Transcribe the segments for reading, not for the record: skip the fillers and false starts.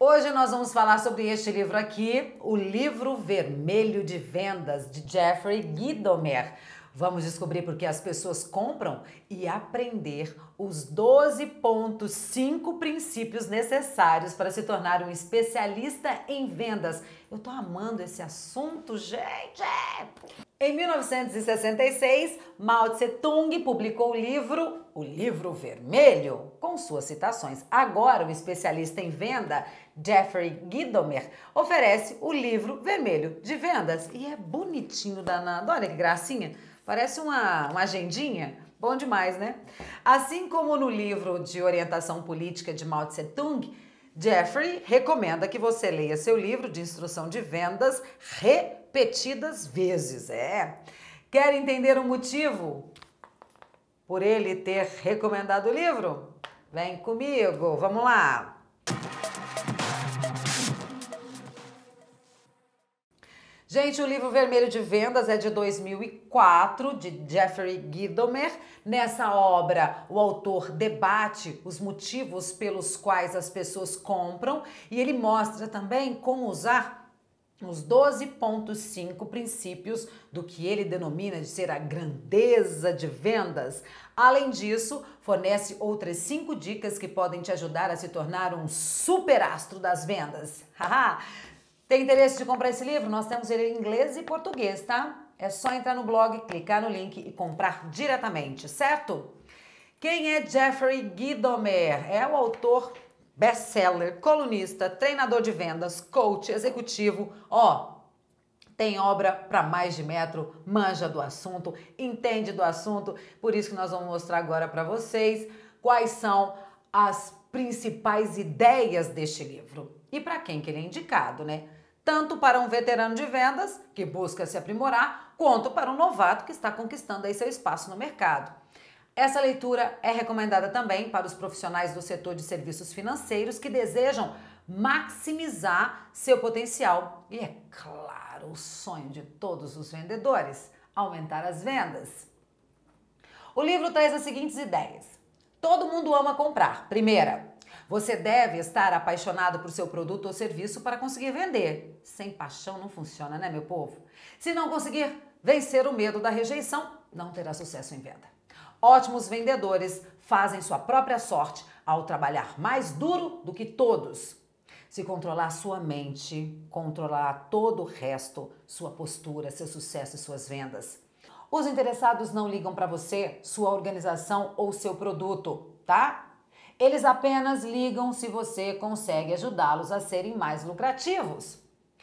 Hoje nós vamos falar sobre este livro aqui, o Livro Vermelho de Vendas, de Jeffrey Gitomer. Vamos descobrir por que as pessoas compram e aprender os 12,5 princípios necessários para se tornar um especialista em vendas. Eu tô amando esse assunto, gente! Em 1966, Mao Tse-tung publicou o Livro Vermelho, com suas citações. Agora, o especialista em venda, Jeffrey Gitomer, oferece o Livro Vermelho de Vendas. E é bonitinho danado, olha que gracinha. Parece uma agendinha. Bom demais, né? Assim como no livro de orientação política de Mao Tse-tung, Jeffrey recomenda que você leia seu livro de instrução de vendas repetidas vezes. Quer entender o motivo por ele ter recomendado o livro? Vem comigo, vamos lá! Gente, o Livro Vermelho de Vendas é de 2004, de Jeffrey Gitomer. Nessa obra, o autor debate os motivos pelos quais as pessoas compram e ele mostra também como usar os 12,5 princípios do que ele denomina de ser a grandeza de vendas. Além disso, fornece outras 5 dicas que podem te ajudar a se tornar um superastro das vendas. Tem interesse de comprar esse livro? Nós temos ele em inglês e português, tá? É só entrar no blog, clicar no link e comprar diretamente, certo? Quem é Jeffrey Gitomer? É o autor best-seller, colunista, treinador de vendas, coach executivo. Tem obra para mais de metro, manja do assunto, entende do assunto. Por isso que nós vamos mostrar agora para vocês quais são as principais ideias deste livro. E para quem que ele é indicado, né? Tanto para um veterano de vendas, que busca se aprimorar, quanto para um novato que está conquistando aí seu espaço no mercado. Essa leitura é recomendada também para os profissionais do setor de serviços financeiros que desejam maximizar seu potencial. E é claro, o sonho de todos os vendedores, aumentar as vendas. O livro traz as seguintes ideias. Todo mundo ama comprar. Primeira, você deve estar apaixonado por seu produto ou serviço para conseguir vender. Sem paixão não funciona, né, meu povo? Se não conseguir vencer o medo da rejeição, não terá sucesso em venda. Ótimos vendedores fazem sua própria sorte ao trabalhar mais duro do que todos. Se controlar sua mente, controlar todo o resto, sua postura, seu sucesso e suas vendas. Os interessados não ligam para você, sua organização ou seu produto, tá? Eles apenas ligam se você consegue ajudá-los a serem mais lucrativos.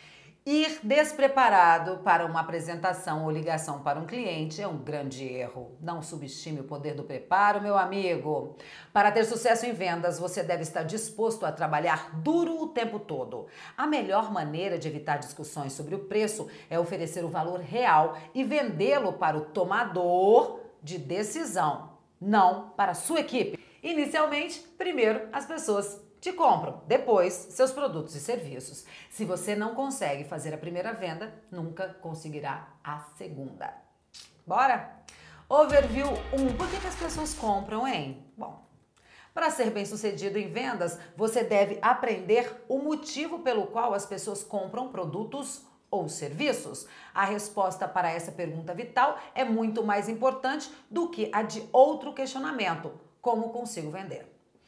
Ir despreparado para uma apresentação ou ligação para um cliente é um grande erro. Não subestime o poder do preparo, meu amigo. Para ter sucesso em vendas, você deve estar disposto a trabalhar duro o tempo todo. A melhor maneira de evitar discussões sobre o preço é oferecer o valor real e vendê-lo para o tomador de decisão, não para a sua equipe. Inicialmente, primeiro as pessoas te compram, depois seus produtos e serviços. Se você não consegue fazer a primeira venda, nunca conseguirá a segunda. Bora? Overview 1. Por que as pessoas compram, hein? Bom, para ser bem-sucedido em vendas, você deve aprender o motivo pelo qual as pessoas compram produtos ou serviços? A resposta para essa pergunta vital é muito mais importante do que a de outro questionamento. Como consigo vender?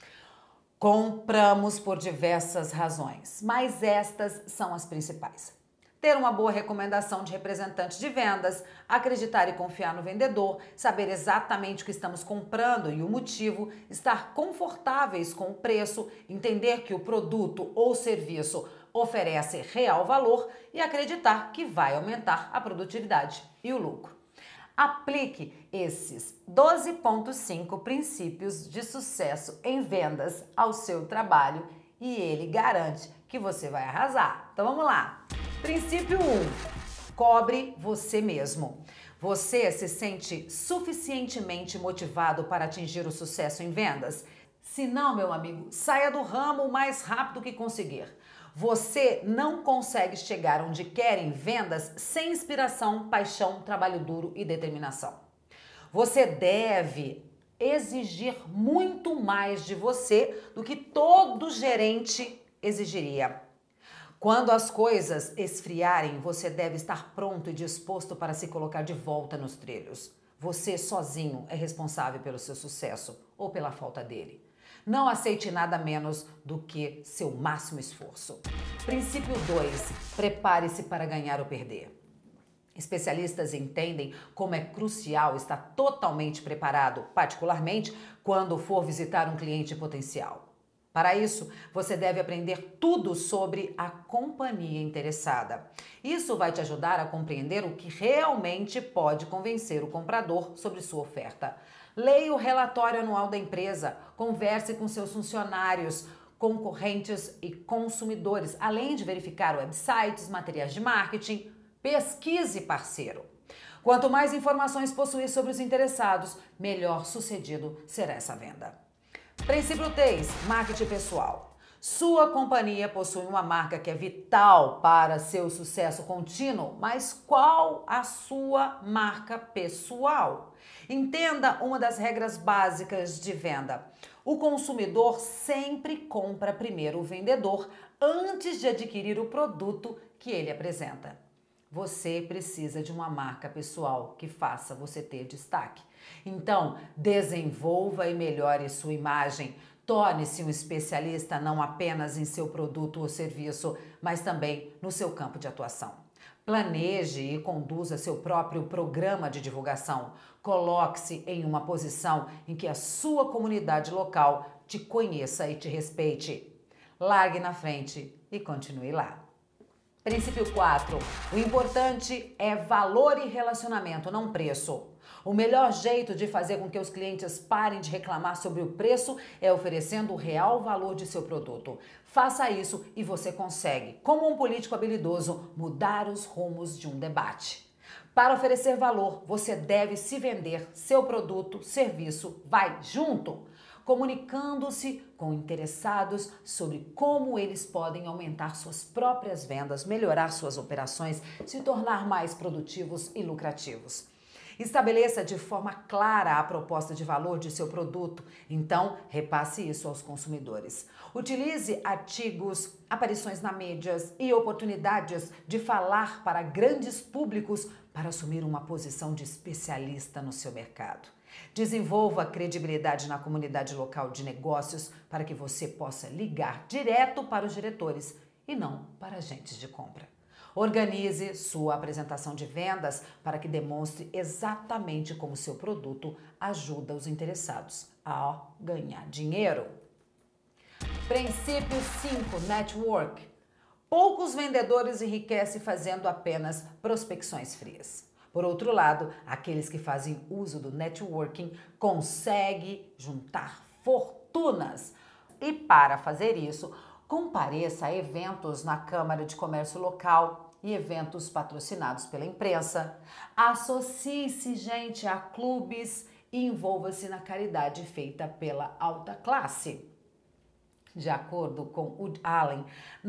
Compramos por diversas razões, mas estas são as principais. Ter uma boa recomendação de representante de vendas, acreditar e confiar no vendedor, saber exatamente o que estamos comprando e o motivo, estar confortáveis com o preço, entender que o produto ou serviço oferece real valor e acreditar que vai aumentar a produtividade e o lucro. Aplique esses 12,5 princípios de sucesso em vendas ao seu trabalho e ele garante que você vai arrasar. Então vamos lá. Princípio 1. Cobre você mesmo. Você se sente suficientemente motivado para atingir o sucesso em vendas? Se não, meu amigo, saia do ramo o mais rápido que conseguir. Você não consegue chegar onde quer em vendas sem inspiração, paixão, trabalho duro e determinação. Você deve exigir muito mais de você do que todo gerente exigiria. Quando as coisas esfriarem, você deve estar pronto e disposto para se colocar de volta nos trilhos. Você sozinho é responsável pelo seu sucesso ou pela falta dele. Não aceite nada menos do que seu máximo esforço. Princípio 2. Prepare-se para ganhar ou perder. Especialistas entendem como é crucial estar totalmente preparado, particularmente quando for visitar um cliente potencial. Para isso, você deve aprender tudo sobre a companhia interessada. Isso vai te ajudar a compreender o que realmente pode convencer o comprador sobre sua oferta. Leia o relatório anual da empresa, converse com seus funcionários, concorrentes e consumidores, além de verificar websites, materiais de marketing. Pesquise parceiro. Quanto mais informações possuir sobre os interessados, melhor sucedido será essa venda. Princípio 3. Marketing pessoal. Sua companhia possui uma marca que é vital para seu sucesso contínuo, mas qual a sua marca pessoal? Entenda uma das regras básicas de venda. O consumidor sempre compra primeiro o vendedor antes de adquirir o produto que ele apresenta. Você precisa de uma marca pessoal que faça você ter destaque. Então, desenvolva e melhore sua imagem. Torne-se um especialista não apenas em seu produto ou serviço, mas também no seu campo de atuação. Planeje e conduza seu próprio programa de divulgação. Coloque-se em uma posição em que a sua comunidade local te conheça e te respeite. Largue na frente e continue lá. Princípio 4. O importante é valor e relacionamento, não preço. O melhor jeito de fazer com que os clientes parem de reclamar sobre o preço é oferecendo o real valor de seu produto. Faça isso e você consegue, como um político habilidoso, mudar os rumos de um debate. Para oferecer valor, você deve se vender, seu produto, serviço, vai junto, comunicando-se com interessados sobre como eles podem aumentar suas próprias vendas, melhorar suas operações, se tornar mais produtivos e lucrativos. Estabeleça de forma clara a proposta de valor de seu produto, então repasse isso aos consumidores. Utilize artigos, aparições na mídias e oportunidades de falar para grandes públicos para assumir uma posição de especialista no seu mercado. Desenvolva credibilidade na comunidade local de negócios para que você possa ligar direto para os diretores e não para agentes de compra. Organize sua apresentação de vendas para que demonstre exatamente como seu produto ajuda os interessados a ganhar dinheiro. Princípio 5. Network. Poucos vendedores enriquecem fazendo apenas prospecções frias. Por outro lado, aqueles que fazem uso do networking conseguem juntar fortunas. E para fazer isso, compareça a eventos na Câmara de Comércio local e eventos patrocinados pela imprensa. Associe-se, gente, a clubes e envolva-se na caridade feita pela alta classe. De acordo com Wood Allen,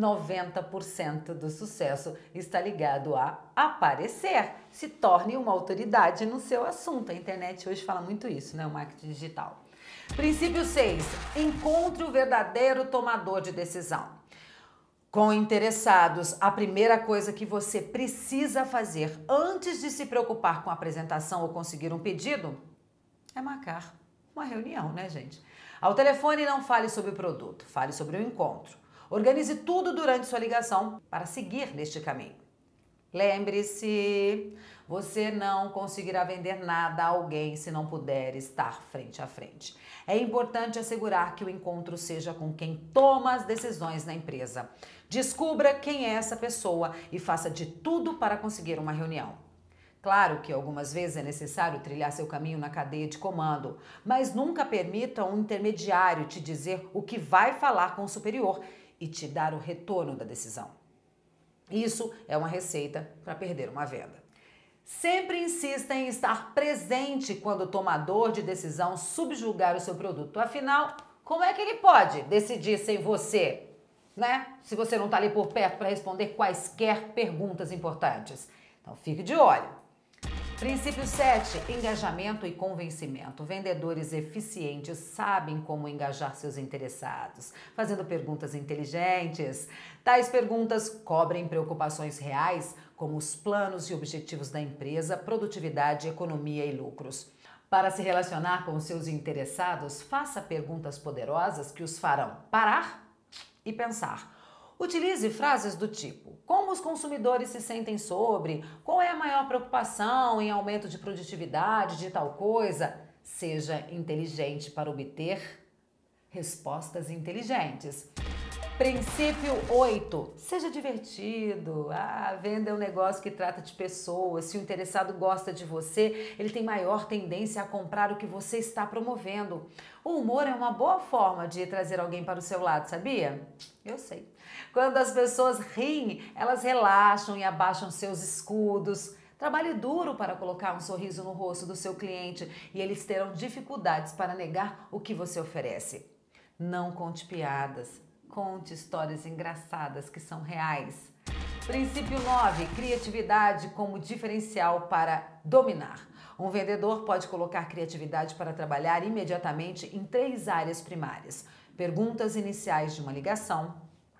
90% do sucesso está ligado a aparecer. Se torne uma autoridade no seu assunto. A internet hoje fala muito isso, né? O marketing digital. Princípio 6. Encontre o verdadeiro tomador de decisão. Com interessados, a primeira coisa que você precisa fazer antes de se preocupar com a apresentação ou conseguir um pedido é marcar uma reunião, né, gente? Ao telefone, não fale sobre o produto, fale sobre o encontro. Organize tudo durante sua ligação para seguir neste caminho. Lembre-se, você não conseguirá vender nada a alguém se não puder estar frente a frente. É importante assegurar que o encontro seja com quem toma as decisões na empresa. Descubra quem é essa pessoa e faça de tudo para conseguir uma reunião. Claro que algumas vezes é necessário trilhar seu caminho na cadeia de comando, mas nunca permita um intermediário te dizer o que vai falar com o superior e te dar o retorno da decisão. Isso é uma receita para perder uma venda. Sempre insista em estar presente quando o tomador de decisão subjugar o seu produto. Afinal, como é que ele pode decidir sem você, né? Se você não está ali por perto para responder quaisquer perguntas importantes. Então fique de olho. Princípio 7, engajamento e convencimento. Vendedores eficientes sabem como engajar seus interessados, fazendo perguntas inteligentes. Tais perguntas cobrem preocupações reais, como os planos e objetivos da empresa, produtividade, economia e lucros. Para se relacionar com os seus interessados, faça perguntas poderosas que os farão parar e pensar. Utilize frases do tipo: como os consumidores se sentem sobre? Qual é a maior preocupação em aumento de produtividade de tal coisa? Seja inteligente para obter respostas inteligentes. Princípio 8. Seja divertido. Venda é um negócio que trata de pessoas. Se o interessado gosta de você, ele tem maior tendência a comprar o que você está promovendo. O humor é uma boa forma de trazer alguém para o seu lado, sabia? Eu sei. Quando as pessoas riem, elas relaxam e abaixam seus escudos. Trabalhe duro para colocar um sorriso no rosto do seu cliente e eles terão dificuldades para negar o que você oferece. Não conte piadas. Conte histórias engraçadas que são reais. Princípio 9. Criatividade como diferencial para dominar. Um vendedor pode colocar criatividade para trabalhar imediatamente em 3 áreas primárias: perguntas iniciais de uma ligação,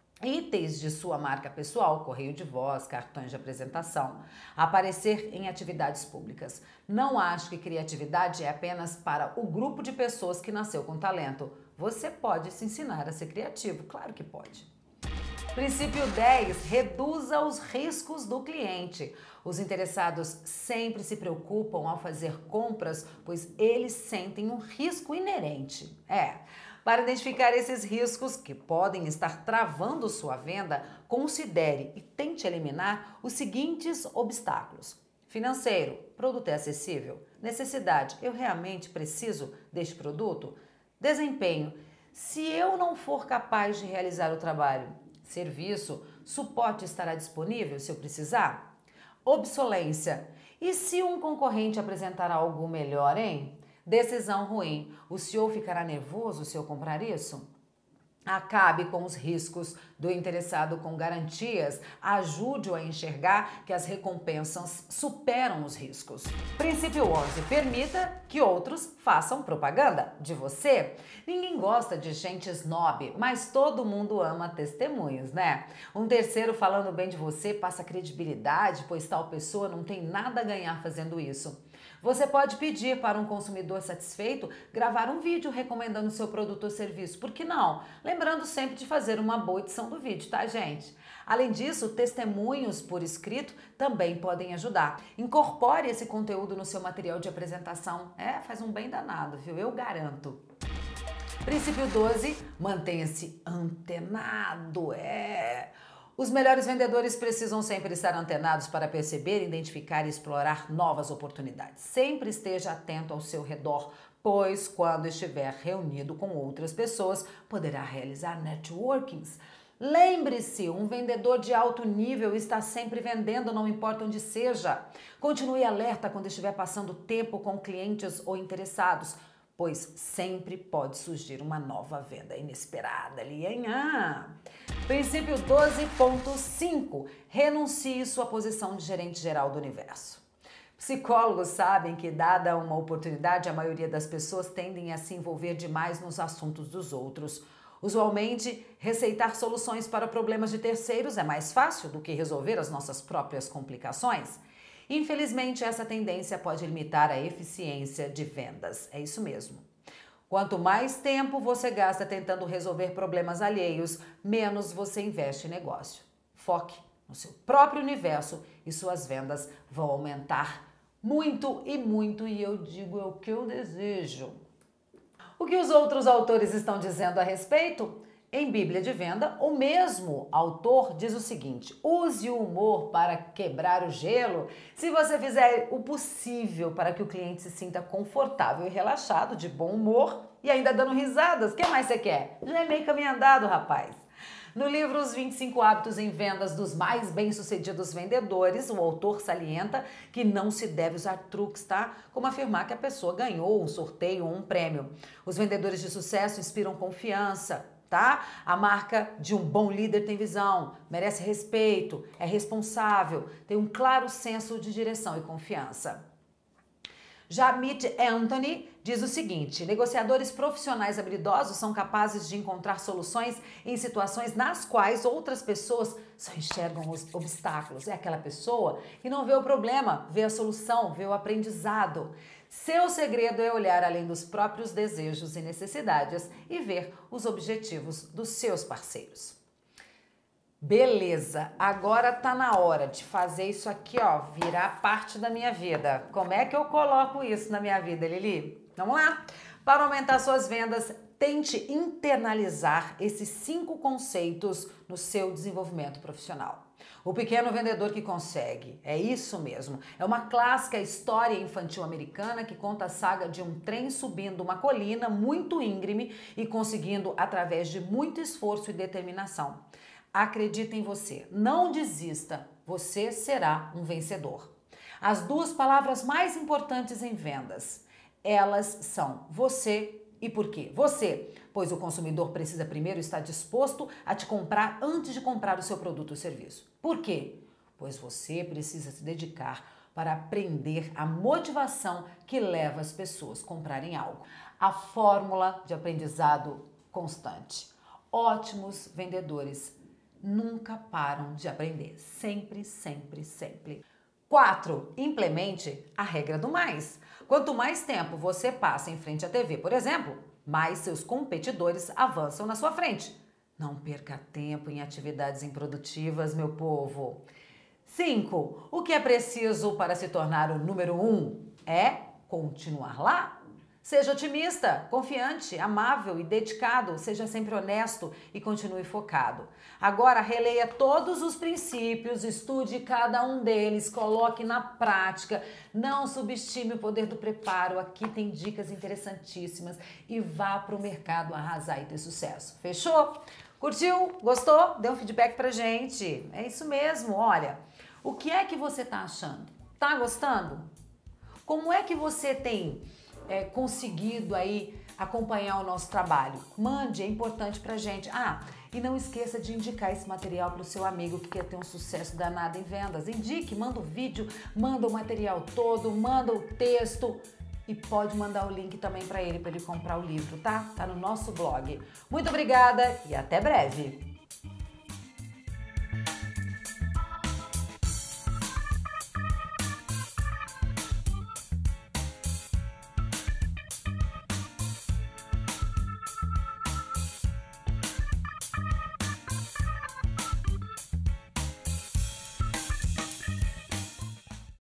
itens de sua marca pessoal, correio de voz, cartões de apresentação, aparecer em atividades públicas. Não acho que criatividade é apenas para o grupo de pessoas que nasceu com talento. Você pode se ensinar a ser criativo, claro que pode. Princípio 10. Reduza os riscos do cliente. Os interessados sempre se preocupam ao fazer compras, pois eles sentem um risco inerente. Para identificar esses riscos que podem estar travando sua venda, considere e tente eliminar os seguintes obstáculos: financeiro, produto é acessível? Necessidade, eu realmente preciso deste produto? Desempenho, se eu não for capaz de realizar o trabalho. Serviço, suporte estará disponível se eu precisar? Obsolência, e se um concorrente apresentar algo melhor, hein? Decisão ruim, o senhor ficará nervoso se eu comprar isso? Acabe com os riscos do interessado com garantias. Ajude-o a enxergar que as recompensas superam os riscos. Princípio 11. Permita que outros façam propaganda de você. Ninguém gosta de gente snob, mas todo mundo ama testemunhos, né? Um terceiro falando bem de você passa credibilidade, pois tal pessoa não tem nada a ganhar fazendo isso. Você pode pedir para um consumidor satisfeito gravar um vídeo recomendando seu produto ou serviço. Por que não? Lembrando sempre de fazer uma boa edição do vídeo, tá, gente? Além disso, testemunhos por escrito também podem ajudar. Incorpore esse conteúdo no seu material de apresentação. Faz um bem danado, viu? Eu garanto. Princípio 12. Mantenha-se antenado. Os melhores vendedores precisam sempre estar antenados para perceber, identificar e explorar novas oportunidades. Sempre esteja atento ao seu redor, pois quando estiver reunido com outras pessoas, poderá realizar networkings. Lembre-se, um vendedor de alto nível está sempre vendendo, não importa onde seja. Continue alerta quando estiver passando tempo com clientes ou interessados, pois sempre pode surgir uma nova venda inesperada ali, hein? Princípio 12.5. Renuncie sua posição de gerente geral do universo. Psicólogos sabem que, dada uma oportunidade, a maioria das pessoas tendem a se envolver demais nos assuntos dos outros. Usualmente, receitar soluções para problemas de terceiros é mais fácil do que resolver as nossas próprias complicações. Infelizmente, essa tendência pode limitar a eficiência de vendas. É isso mesmo. Quanto mais tempo você gasta tentando resolver problemas alheios, menos você investe em negócio. Foque no seu próprio universo e suas vendas vão aumentar muito, e eu digo é o que eu desejo. O que os outros autores estão dizendo a respeito? Em Bíblia de Venda, o mesmo autor diz o seguinte: use o humor para quebrar o gelo. Se você fizer o possível para que o cliente se sinta confortável e relaxado, de bom humor e ainda dando risadas, o que mais você quer? Já é meio caminho andado, rapaz. No livro Os 25 Hábitos em Vendas dos Mais Bem-Sucedidos Vendedores, o autor salienta que não se deve usar truques, tá? Como afirmar que a pessoa ganhou um sorteio ou um prêmio. Os vendedores de sucesso inspiram confiança, tá? A marca de um bom líder tem visão, merece respeito, é responsável, tem um claro senso de direção e confiança. Já Meet Anthony diz o seguinte: negociadores profissionais habilidosos são capazes de encontrar soluções em situações nas quais outras pessoas só enxergam os obstáculos. É aquela pessoa que não vê o problema, vê a solução, vê o aprendizado. Seu segredo é olhar além dos próprios desejos e necessidades e ver os objetivos dos seus parceiros. Beleza, agora tá na hora de fazer isso aqui, ó, virar parte da minha vida. Como é que eu coloco isso na minha vida, Lili? Vamos lá? Para aumentar suas vendas, tente internalizar esses 5 conceitos no seu desenvolvimento profissional. O pequeno vendedor que consegue, é isso mesmo. É uma clássica história infantil americana que conta a saga de um trem subindo uma colina muito íngreme e conseguindo através de muito esforço e determinação. Acredita em você, não desista, você será um vencedor. As 2 palavras mais importantes em vendas, elas são você e por quê? Você, pois o consumidor precisa primeiro estar disposto a te comprar antes de comprar o seu produto ou serviço. Por quê? Pois você precisa se dedicar para aprender a motivação que leva as pessoas a comprarem algo. A fórmula de aprendizado constante. Ótimos vendedores nunca param de aprender. Sempre, sempre, sempre. 4. Implemente a regra do mais. Quanto mais tempo você passa em frente à TV, por exemplo, mais seus competidores avançam na sua frente. Não perca tempo em atividades improdutivas, meu povo. 5. O que é preciso para se tornar o número 1? É continuar lá. Seja otimista, confiante, amável e dedicado, seja sempre honesto e continue focado. Agora releia todos os princípios, estude cada um deles, coloque na prática, não subestime o poder do preparo, aqui tem dicas interessantíssimas e vá para o mercado arrasar e ter sucesso. Fechou? Curtiu? Gostou? Dê um feedback pra gente. É isso mesmo, olha, o que é que você tá achando? Tá gostando? Como é que você tem conseguido aí acompanhar o nosso trabalho? Mande, é importante pra gente. E não esqueça de indicar esse material para o seu amigo que quer ter um sucesso danado em vendas. Indique, manda o vídeo, manda o material todo, manda o texto e pode mandar o link também para ele comprar o livro, tá? Tá no nosso blog. Muito obrigada e até breve!